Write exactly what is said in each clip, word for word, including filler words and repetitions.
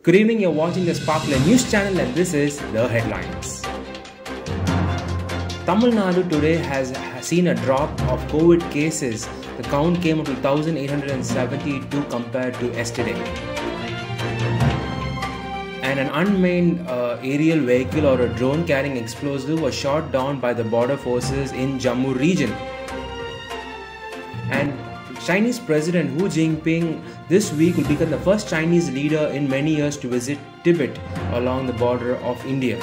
Good evening, you're watching the Sparkler News channel and this is the headlines. Tamil Nadu today has seen a drop of COVID cases. The count came up to one thousand eight hundred seventy-two compared to yesterday. And an unmanned uh, aerial vehicle or a drone carrying explosive was shot down by the border forces in Jammu region. And Chinese President Hu Jinping this week will become the first Chinese leader in many years to visit Tibet along the border of India.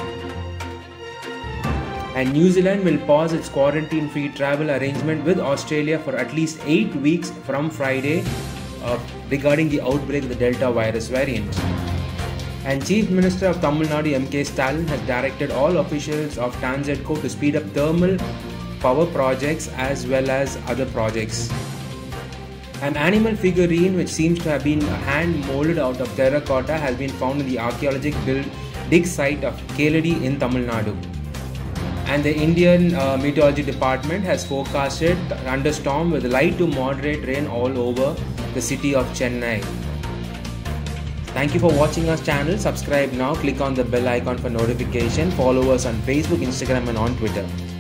And New Zealand will pause its quarantine-free travel arrangement with Australia for at least eight weeks from Friday uh, regarding the outbreak of the Delta virus variant. And Chief Minister of Tamil Nadu M K Stalin has directed all officials of TANZEDCO to speed up thermal power projects as well as other projects. An animal figurine which seems to have been hand molded out of terracotta has been found in the archaeological dig site of Keladi in Tamil Nadu. And the Indian uh, Meteorology Department has forecasted thunderstorm with light to moderate rain all over the city of Chennai. Thank you for watching our channel. Subscribe now. Click on the bell icon for notification. Follow us on Facebook, Instagram and on Twitter.